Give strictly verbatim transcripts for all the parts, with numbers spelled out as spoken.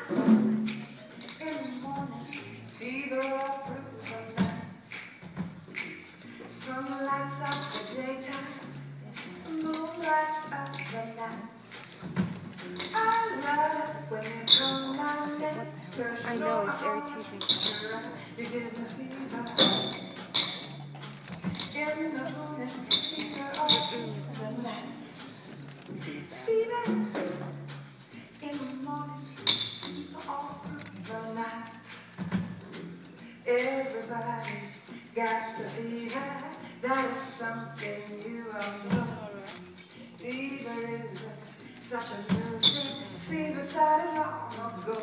In the morning, fever all through the night. Sun lights up the daytime, the moon lights up the night. I love it when you come my neck. I know, it's irritating. You give me fever. In the morning, fever all through the night. Fever. In the morning, fever all through the night. Everybody's got the fever. That is something you all know. Fever isn't such a new thing. Fever started long ago.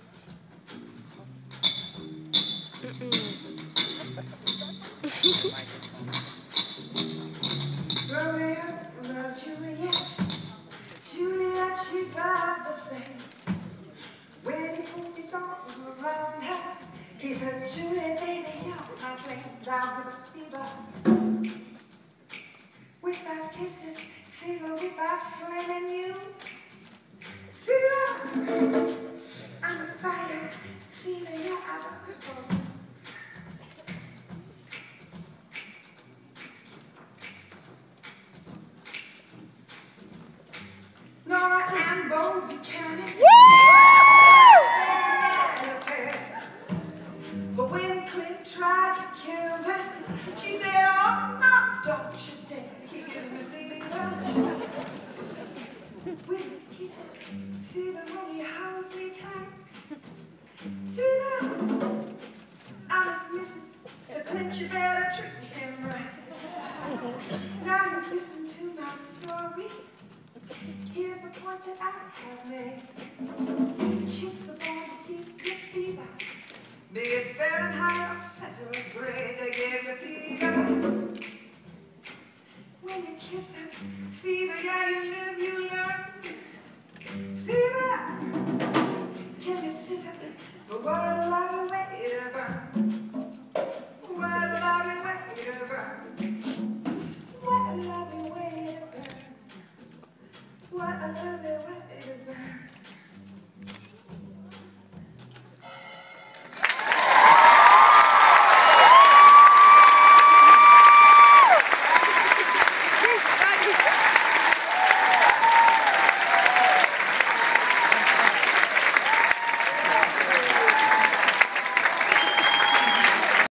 Romeo loved Juliet. Juliet, she felt the same. When he put his arms around her, he said, Juliet, baby, you're my flame. Down with a fever. Without kisses, fever without flaming you. Fever, I'm a fire. Fever, yeah, I'm a cripple. Nora and Bo Buchanan. But when Clint tried to kill them, she said, oh, no, don't you dare give me fever. With his kisses, fever when he holds me tight. Fever, I'm his missus, so Clint, you better treat him right. Now you listen to my story. Here's the point that I have made. Chicks are born to keep good fever. Be it Fahrenheit or centigrade, they give you fever. When you kiss them, fever, yeah, you live, you